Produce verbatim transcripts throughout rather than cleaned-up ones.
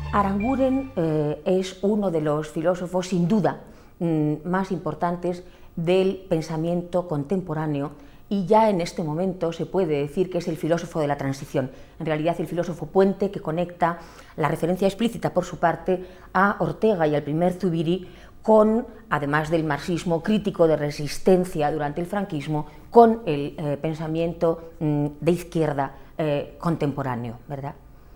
Aranguren eh, es uno de los filósofos, sin duda, mmm, más importantes del pensamiento contemporáneo, y ya en este momento se puede decir que es el filósofo de la transición, en realidad el filósofo puente que conecta la referencia explícita por su parte a Ortega y al primer Zubiri con, además del marxismo crítico de resistencia durante el franquismo, con el eh, pensamiento mmm, de izquierda eh, contemporáneo, ¿verdad?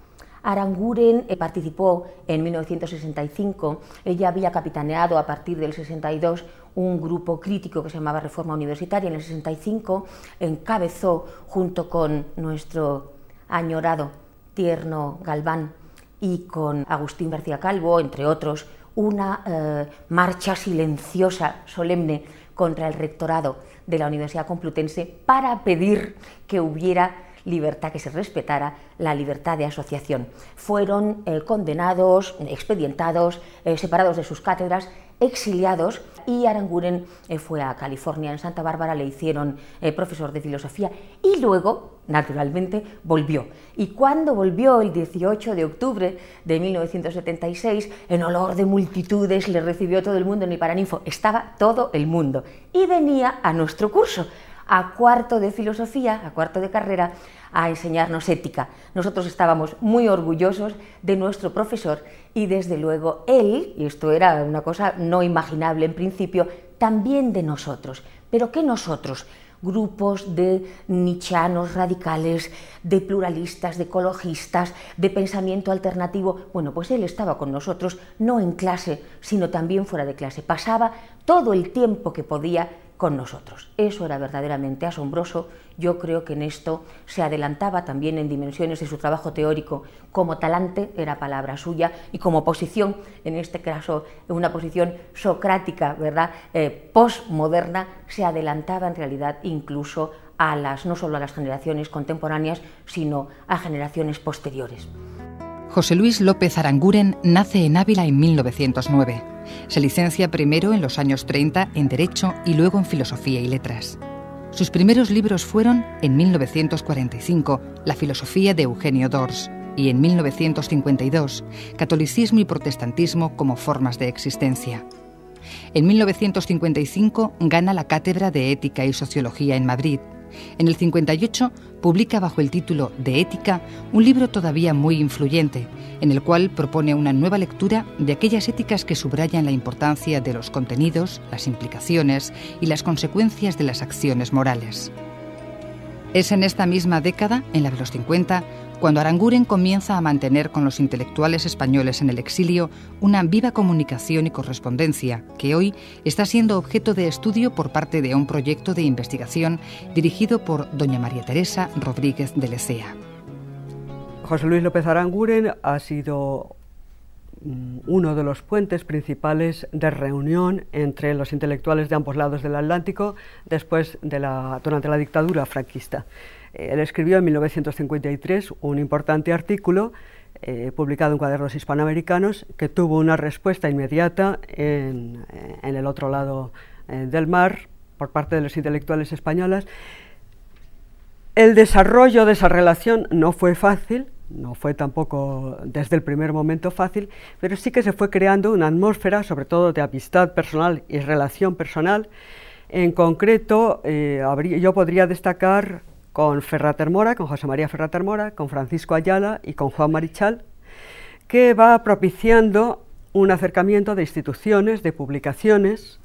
Aranguren eh, participó en mil novecientos sesenta y cinco, ella había capitaneado a partir del sesenta y dos un grupo crítico que se llamaba Reforma Universitaria. En el sesenta y cinco encabezó, junto con nuestro añorado Tierno Galván y con Agustín García Calvo, entre otros, una eh, marcha silenciosa, solemne, contra el rectorado de la Universidad Complutense para pedir que hubiera libertad, que se respetara la libertad de asociación. Fueron eh, condenados, expedientados, eh, separados de sus cátedras, exiliados, y Aranguren eh, fue a California. En Santa Bárbara le hicieron eh, profesor de filosofía y luego, naturalmente, volvió. Y cuando volvió el dieciocho de octubre de mil novecientos setenta y seis, en olor de multitudes, le recibió todo el mundo en el Paraninfo. Estaba todo el mundo y venía a nuestro curso, a cuarto de filosofía, a cuarto de carrera, a enseñarnos ética. Nosotros estábamos muy orgullosos de nuestro profesor y desde luego él, y esto era una cosa no imaginable en principio, también de nosotros. ¿Pero qué nosotros? Grupos de nichianos radicales, de pluralistas, de ecologistas, de pensamiento alternativo. Bueno, pues él estaba con nosotros, no en clase, sino también fuera de clase. Pasaba todo el tiempo que podía con nosotros. Eso era verdaderamente asombroso. Yo creo que en esto se adelantaba también en dimensiones de su trabajo teórico. Como talante era palabra suya, y como posición, en este caso una posición socrática, ¿verdad?, eh, postmoderna, se adelantaba en realidad incluso a las, no solo a las generaciones contemporáneas, sino a generaciones posteriores. José Luis López Aranguren nace en Ávila en mil novecientos nueve. Se licencia primero en los años treinta en Derecho y luego en Filosofía y Letras. Sus primeros libros fueron, en mil novecientos cuarenta y cinco, La filosofía de Eugenio Dors, y en mil novecientos cincuenta y dos, Catolicismo y protestantismo como formas de existencia. En mil novecientos cincuenta y cinco gana la cátedra de Ética y Sociología en Madrid. En el cincuenta y ocho publica bajo el título de Ética un libro todavía muy influyente, en el cual propone una nueva lectura de aquellas éticas que subrayan la importancia de los contenidos, las implicaciones y las consecuencias de las acciones morales. Es en esta misma década, en la de los cincuenta, cuando Aranguren comienza a mantener con los intelectuales españoles en el exilio una viva comunicación y correspondencia que hoy está siendo objeto de estudio por parte de un proyecto de investigación dirigido por doña María Teresa Rodríguez de Lecea. José Luis López Aranguren ha sido uno de los puentes principales de reunión entre los intelectuales de ambos lados del Atlántico después de la, durante la dictadura franquista. Él escribió en mil novecientos cincuenta y tres un importante artículo eh, publicado en Cuadernos Hispanoamericanos que tuvo una respuesta inmediata en, en el otro lado eh, del mar por parte de los intelectuales españoles. El desarrollo de esa relación no fue fácil, no fue tampoco desde el primer momento fácil, pero sí que se fue creando una atmósfera, sobre todo de amistad personal y relación personal. En concreto, eh, habría, yo podría destacar con Ferrater Mora, con José María Ferrater Mora, con Francisco Ayala y con Juan Marichal, que va propiciando un acercamiento de instituciones, de publicaciones,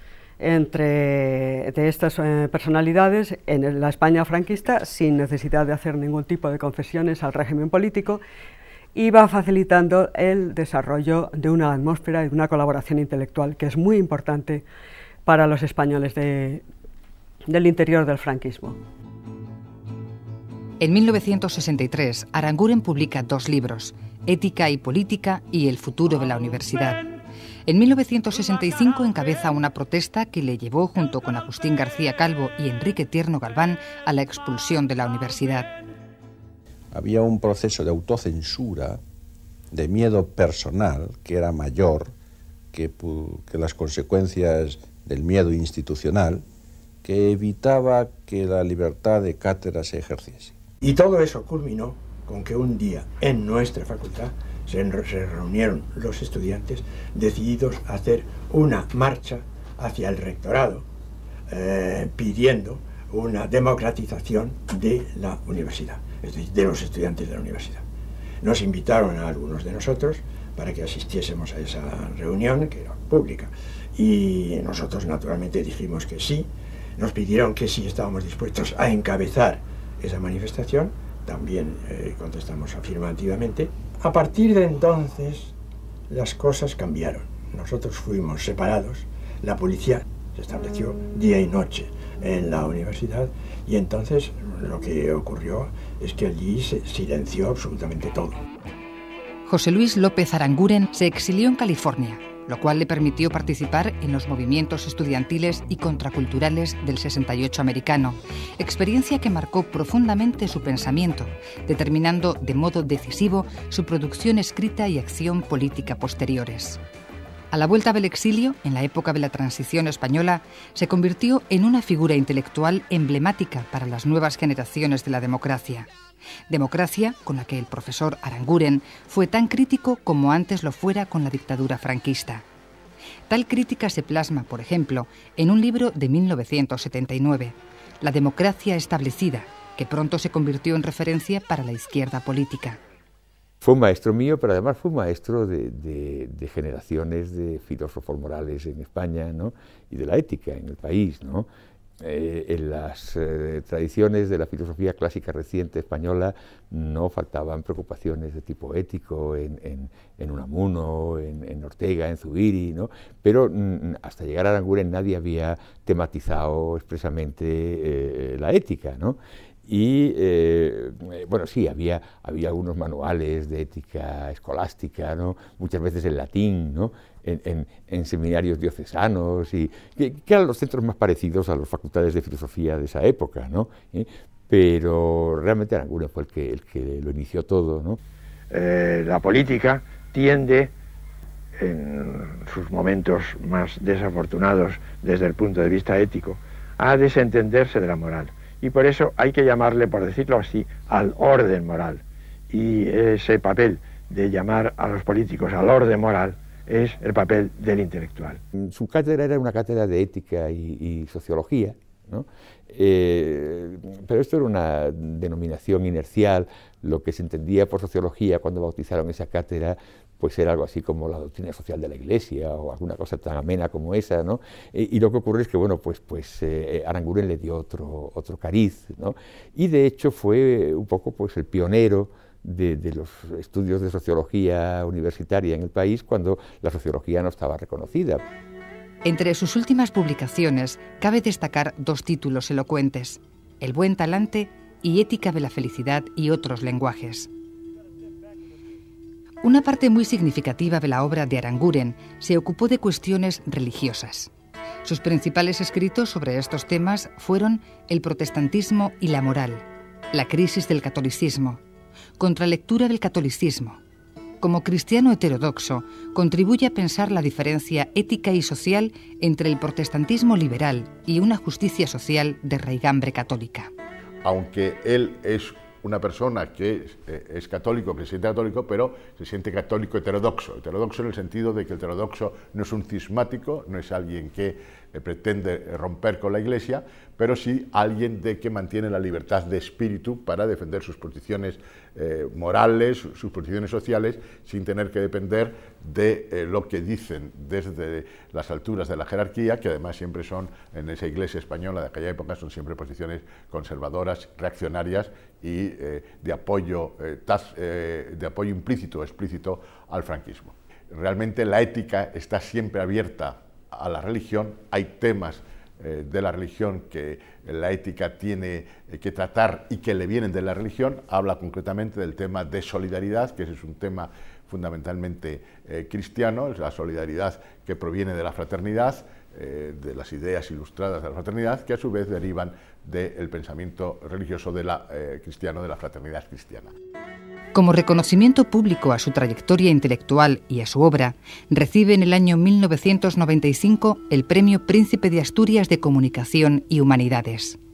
entre de estas eh, personalidades en la España franquista, sin necesidad de hacer ningún tipo de concesiones al régimen político, y va facilitando el desarrollo de una atmósfera y de una colaboración intelectual que es muy importante para los españoles de, del interior del franquismo. En mil novecientos sesenta y tres, Aranguren publica dos libros, Ética y Política y El futuro de la universidad. En mil novecientos sesenta y cinco encabeza una protesta que le llevó, junto con Agustín García Calvo y Enrique Tierno Galván, a la expulsión de la universidad. Había un proceso de autocensura, de miedo personal, que era mayor que, que las consecuencias del miedo institucional, que evitaba que la libertad de cátedra se ejerciese. Y todo eso culminó con que un día, en nuestra facultad, se, se reunieron los estudiantes decididos a hacer una marcha hacia el rectorado, eh, pidiendo una democratización de la universidad, es decir, de los estudiantes de la universidad. Nos invitaron a algunos de nosotros para que asistiésemos a esa reunión, que era pública, y nosotros naturalmente dijimos que sí. Nos pidieron que si estábamos dispuestos a encabezar esa manifestación, también eh, contestamos afirmativamente. A partir de entonces las cosas cambiaron. Nosotros fuimos separados, la policía se estableció día y noche en la universidad, y entonces lo que ocurrió es que allí se silenció absolutamente todo. José Luis López Aranguren se exilió en California, lo cual le permitió participar en los movimientos estudiantiles y contraculturales del sesenta y ocho americano, experiencia que marcó profundamente su pensamiento, determinando de modo decisivo su producción escrita y acción política posteriores. A la vuelta del exilio, en la época de la transición española, se convirtió en una figura intelectual emblemática para las nuevas generaciones de la democracia. Democracia con la que el profesor Aranguren fue tan crítico como antes lo fuera con la dictadura franquista. Tal crítica se plasma, por ejemplo, en un libro de mil novecientos setenta y nueve, La democracia establecida, que pronto se convirtió en referencia para la izquierda política. Fue un maestro mío, pero además fue un maestro de, de, de generaciones de filósofos morales en España, ¿no? Y de la ética en el país, ¿no? Eh, en las eh, tradiciones de la filosofía clásica reciente española no faltaban preocupaciones de tipo ético en, en, en Unamuno, en, en Ortega, en Zubiri, ¿no? Pero mm, hasta llegar a Aranguren nadie había tematizado expresamente eh, la ética, ¿no? Y, eh, bueno, sí, había, había algunos manuales de ética escolástica, ¿no? Muchas veces en latín, ¿no? En, en, en seminarios diocesanos, y que, que eran los centros más parecidos a las facultades de filosofía de esa época, ¿no? ¿Eh? Pero realmente Aranguren fue el que, el que lo inició todo, ¿no? Eh, la política tiende, en sus momentos más desafortunados desde el punto de vista ético, a desentenderse de la moral. Y por eso hay que llamarle, por decirlo así, al orden moral. Y ese papel de llamar a los políticos al orden moral es el papel del intelectual. Su cátedra era una cátedra de ética y, y sociología, ¿no? Eh, pero esto era una denominación inercial. Lo que se entendía por sociología cuando bautizaron esa cátedra pues era algo así como la doctrina social de la Iglesia o alguna cosa tan amena como esa, ¿no? Y, y lo que ocurre es que, bueno, pues, pues eh, Aranguren le dio otro, otro cariz, ¿no? Y de hecho fue un poco pues el pionero de, de los estudios de sociología universitaria en el país cuando la sociología no estaba reconocida. Entre sus últimas publicaciones cabe destacar dos títulos elocuentes: El buen talante y Ética de la felicidad y otros lenguajes. Una parte muy significativa de la obra de Aranguren se ocupó de cuestiones religiosas. Sus principales escritos sobre estos temas fueron El protestantismo y la moral, La crisis del catolicismo, Contralectura del catolicismo. Como cristiano heterodoxo, contribuye a pensar la diferencia ética y social entre el protestantismo liberal y una justicia social de raigambre católica. Aunque él es una persona que es, eh, es católico, que se siente católico, pero se siente católico heterodoxo. Heterodoxo en el sentido de que el heterodoxo no es un cismático, no es alguien que eh, pretende romper con la Iglesia, pero sí alguien de que mantiene la libertad de espíritu para defender sus posiciones eh, morales, sus posiciones sociales, sin tener que depender de eh, lo que dicen desde las alturas de la jerarquía, que además siempre son, en esa Iglesia española de aquella época, son siempre posiciones conservadoras, reaccionarias y eh, de, apoyo, eh, tas, eh, de apoyo implícito o explícito al franquismo. Realmente la ética está siempre abierta a la religión, hay temas eh, de la religión que la ética tiene eh, que tratar y que le vienen de la religión. Habla concretamente del tema de solidaridad, que ese es un tema fundamentalmente eh, cristiano, es la solidaridad que proviene de la fraternidad, eh, de las ideas ilustradas de la fraternidad, que a su vez derivan del pensamiento religioso de la, eh, cristiano, de la fraternidad cristiana. Como reconocimiento público a su trayectoria intelectual y a su obra, recibe en el año mil novecientos noventa y cinco el Premio Príncipe de Asturias de Comunicación y Humanidades.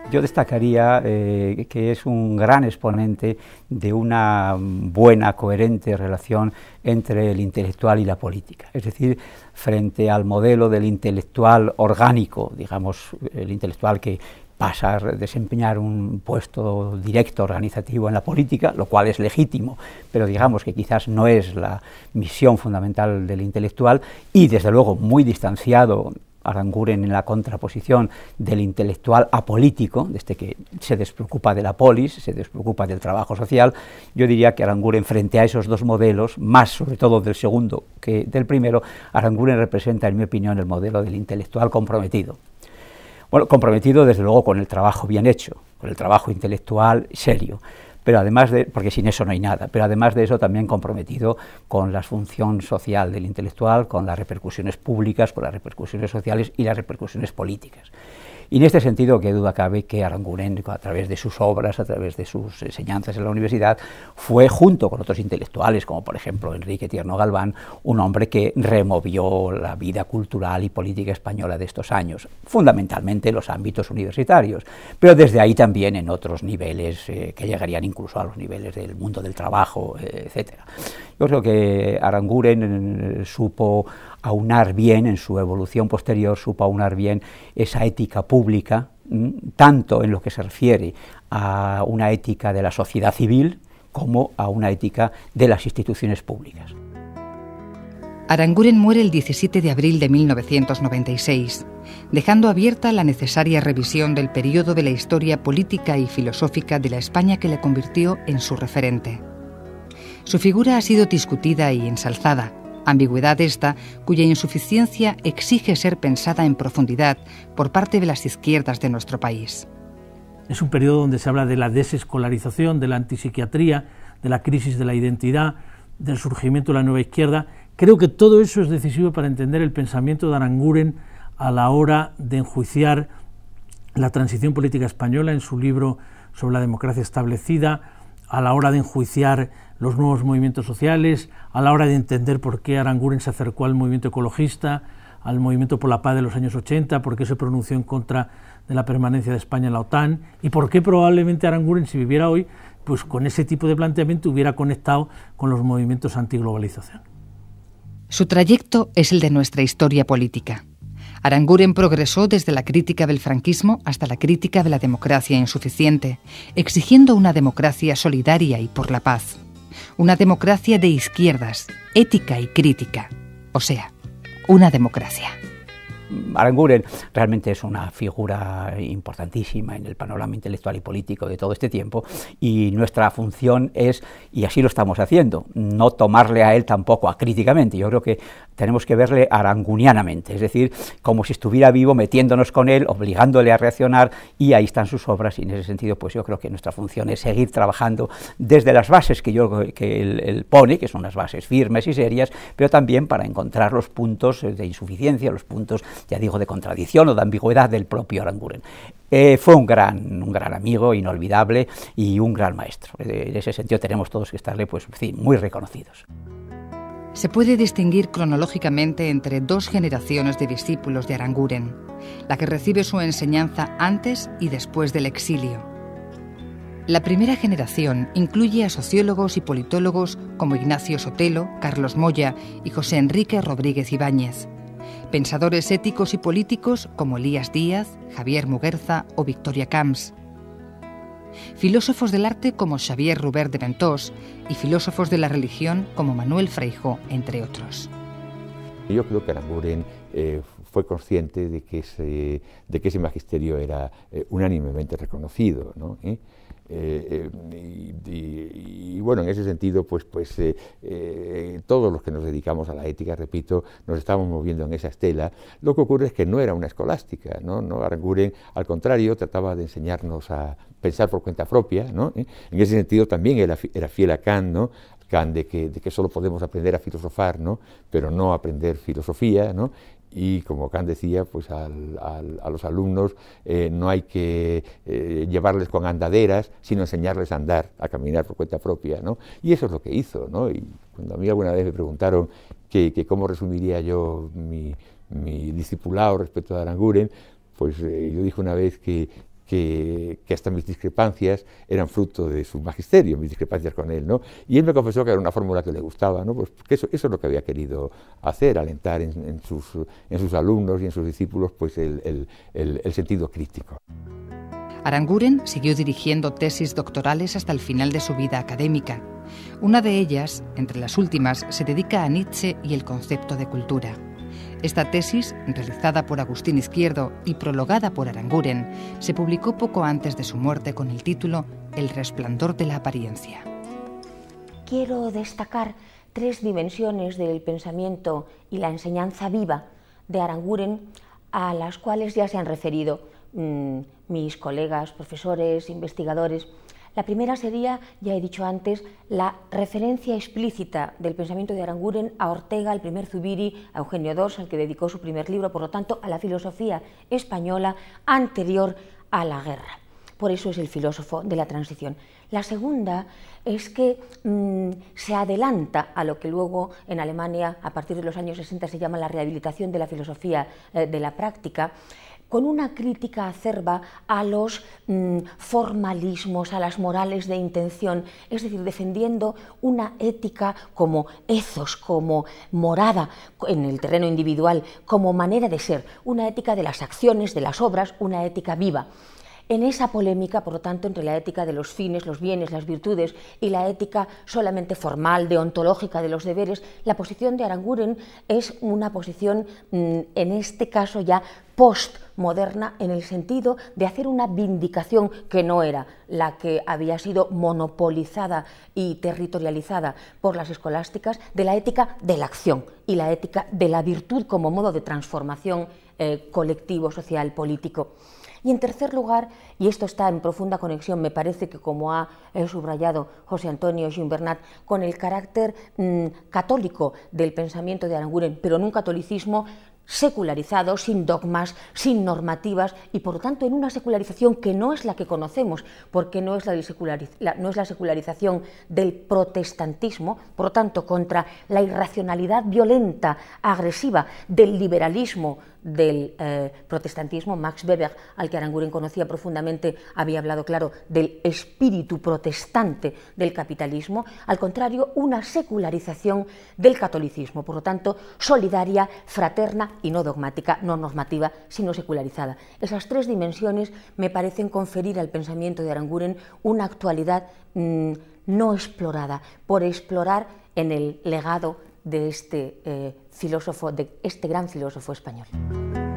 Yo destacaría eh, que es un gran exponente de una buena, coherente relación entre el intelectual y la política. Es decir, frente al modelo del intelectual orgánico, digamos, el intelectual que pasa a desempeñar un puesto directo organizativo en la política, lo cual es legítimo, pero digamos que quizás no es la misión fundamental del intelectual, y desde luego muy distanciado Aranguren en la contraposición del intelectual apolítico, desde que se despreocupa de la polis, se despreocupa del trabajo social. Yo diría que Aranguren, frente a esos dos modelos, más sobre todo del segundo que del primero, Aranguren representa, en mi opinión, el modelo del intelectual comprometido. Bueno, comprometido desde luego con el trabajo bien hecho, con el trabajo intelectual serio, pero además de, porque sin eso no hay nada, pero además de eso también comprometido con la función social del intelectual, con las repercusiones públicas, con las repercusiones sociales y las repercusiones políticas. Y en este sentido, qué duda cabe que Aranguren, a través de sus obras, a través de sus enseñanzas en la universidad, fue, junto con otros intelectuales, como por ejemplo Enrique Tierno Galván, un hombre que removió la vida cultural y política española de estos años, fundamentalmente en los ámbitos universitarios, pero desde ahí también en otros niveles eh, que llegarían incluso a los niveles del mundo del trabajo, eh, etcétera. Yo creo que Aranguren eh, supo aunar bien, en su evolución posterior, supo aunar bien esa ética pública, tanto en lo que se refiere a una ética de la sociedad civil como a una ética de las instituciones públicas. Aranguren muere el diecisiete de abril de mil novecientos noventa y seis, dejando abierta la necesaria revisión del periodo de la historia política y filosófica de la España que le convirtió en su referente. Su figura ha sido discutida y ensalzada, ambigüedad esta cuya insuficiencia exige ser pensada en profundidad por parte de las izquierdas de nuestro país. Es un periodo donde se habla de la desescolarización, de la antipsiquiatría, de la crisis de la identidad, del surgimiento de la nueva izquierda. Creo que todo eso es decisivo para entender el pensamiento de Aranguren a la hora de enjuiciar la transición política española en su libro sobre la democracia establecida, a la hora de enjuiciar los nuevos movimientos sociales, a la hora de entender por qué Aranguren se acercó al movimiento ecologista, al movimiento por la paz de los años ochenta, por qué se pronunció en contra de la permanencia de España en la OTAN, y por qué probablemente Aranguren, si viviera hoy, pues con ese tipo de planteamiento hubiera conectado con los movimientos antiglobalización. Su trayecto es el de nuestra historia política. Aranguren progresó desde la crítica del franquismo hasta la crítica de la democracia insuficiente, exigiendo una democracia solidaria y por la paz. Una democracia de izquierdas, ética y crítica, o sea, una democracia. Aranguren realmente es una figura importantísima en el panorama intelectual y político de todo este tiempo, y nuestra función es, y así lo estamos haciendo, no tomarle a él tampoco acríticamente. Yo creo que tenemos que verle arangunianamente, es decir, como si estuviera vivo, metiéndonos con él, obligándole a reaccionar, y ahí están sus obras, y en ese sentido pues yo creo que nuestra función es seguir trabajando desde las bases que, yo, que él, él pone, que son las bases firmes y serias, pero también para encontrar los puntos de insuficiencia, los puntos, ya digo, de contradicción o de ambigüedad del propio Aranguren. Eh, fue un gran, un gran amigo, inolvidable, y un gran maestro. En ese sentido tenemos todos que estarle pues, sí, muy reconocidos. Se puede distinguir cronológicamente entre dos generaciones de discípulos de Aranguren, la que recibe su enseñanza antes y después del exilio. La primera generación incluye a sociólogos y politólogos como Ignacio Sotelo, Carlos Moya y José Enrique Rodríguez Ibáñez, pensadores éticos y políticos como Elías Díaz, Javier Muguerza o Victoria Camps, filósofos del arte como Xavier Rubert de Ventós y filósofos de la religión como Manuel Feijó, entre otros. Yo creo que Aranguren eh, fue consciente de que ese, de que ese magisterio era eh, unánimemente reconocido, ¿no? ¿Eh? Eh, eh, y, y, y bueno, en ese sentido, pues, pues eh, eh, todos los que nos dedicamos a la ética, repito, nos estamos moviendo en esa estela. Lo que ocurre es que no era una escolástica, ¿no? ¿No? Aranguren, al contrario, trataba de enseñarnos a pensar por cuenta propia, ¿no? ¿Eh? En ese sentido también era, era fiel a Kant, ¿no? Kant de que, de que solo podemos aprender a filosofar, ¿no? Pero no aprender filosofía, ¿no? Y como Kant decía, pues al, al, a los alumnos eh, no hay que eh, llevarles con andaderas, sino enseñarles a andar, a caminar por cuenta propia, ¿no? Y eso es lo que hizo, ¿no? Y cuando a mí alguna vez me preguntaron que, que cómo resumiría yo mi, mi discipulado respecto a Aranguren, pues eh, yo dije una vez que, que, que hasta mis discrepancias eran fruto de su magisterio, mis discrepancias con él, ¿no? Y él me confesó que era una fórmula que le gustaba, ¿no? Pues que eso, eso es lo que había querido hacer, alentar en, en, sus, en sus alumnos y en sus discípulos pues el, el, el, el sentido crítico. Aranguren siguió dirigiendo tesis doctorales hasta el final de su vida académica. Una de ellas, entre las últimas, se dedica a Nietzsche y el concepto de cultura. Esta tesis, realizada por Agustín Izquierdo y prologada por Aranguren, se publicó poco antes de su muerte con el título El resplandor de la apariencia. Quiero destacar tres dimensiones del pensamiento y la enseñanza viva de Aranguren, a las cuales ya se han referido mmm, mis colegas, profesores, investigadores. La primera sería, ya he dicho antes, la referencia explícita del pensamiento de Aranguren a Ortega, al primer Zubiri, a Eugenio d'Ors, al que dedicó su primer libro, por lo tanto, a la filosofía española anterior a la guerra. Por eso es el filósofo de la transición. La segunda es que mmm, se adelanta a lo que luego en Alemania, a partir de los años sesenta, se llama la rehabilitación de la filosofía eh, de la práctica, con una crítica acerba a los mmm, formalismos, a las morales de intención, es decir, defendiendo una ética como ethos, como morada en el terreno individual, como manera de ser, una ética de las acciones, de las obras, una ética viva. En esa polémica, por lo tanto, entre la ética de los fines, los bienes, las virtudes y la ética solamente formal, deontológica de los deberes, la posición de Aranguren es una posición, mmm, en este caso ya postmoderna, en el sentido de hacer una vindicación que no era la que había sido monopolizada y territorializada por las escolásticas, de la ética de la acción y la ética de la virtud como modo de transformación eh, colectivo, social, político. Y en tercer lugar, y esto está en profunda conexión, me parece que como ha eh, subrayado José Antonio Gimbernat, con el carácter mmm, católico del pensamiento de Aranguren, pero en un catolicismo secularizado, sin dogmas, sin normativas y por lo tanto en una secularización que no es la que conocemos, porque no es la, seculariz la, no es la secularización del protestantismo, por lo tanto contra la irracionalidad violenta, agresiva del liberalismo del eh, protestantismo. Max Weber, al que Aranguren conocía profundamente, había hablado, claro, del espíritu protestante del capitalismo, al contrario, una secularización del catolicismo, por lo tanto, solidaria, fraterna y no dogmática, no normativa, sino secularizada. Esas tres dimensiones me parecen conferir al pensamiento de Aranguren una actualidad mmm, no explorada, por explorar en el legado de este eh, filósofo, de este gran filósofo español.